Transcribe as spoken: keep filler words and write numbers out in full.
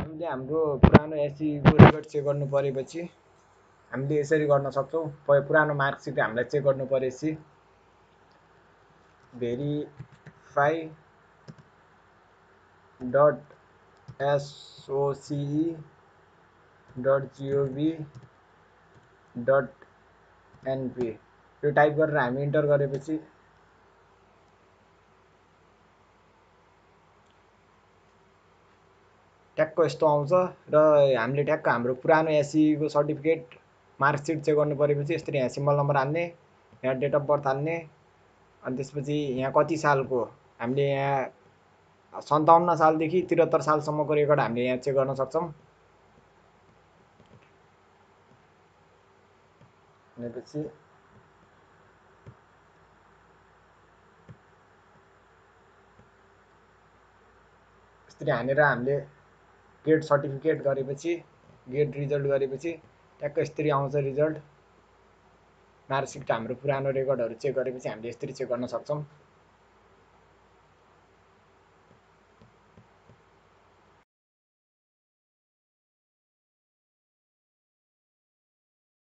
हामीले हाम्रो पुरानो एससीको रेकर्ड चेक गर्नु परेपछि हामीले यसरी गर्न सक्छौँ। पुरानो मार्कसिट हामीलाई चेक गर्नु परेपछि verify dot SOCE dot gov dot NP यो टाइप गरेर हामी इन्टर गरेपछि ट्याक्क यस्तो आउँछ र हामीले ट्याक्क हाम्रो पुरानो एससीको सर्टिफिकेट मार्कसिट चेक गर्नु परेपछि यसरी यहाँ सिम्बल नम्बर हाल्ने, यहाँ डेट अफ बर्थ हाल्ने, अनि त्यसपछि यहाँ कति सालको हामीले यहाँ सन्ताउन्न सालदेखि त्रिहत्तर सालसम्मको रेकर्ड हामीले यहाँ चेक गर्न सक्छौँ। भनेपछि यसरी हानेर हामीले गेट सर्टिफिकेट गरेपछि गेट रिजल्ट गरेपछि ट्याक्क यसरी आउँछ रिजल्ट। मार्कसिट हाम्रो पुरानो रेकर्डहरू चेक गरेपछि हामीले यसरी चेक गर्न सक्छौँ।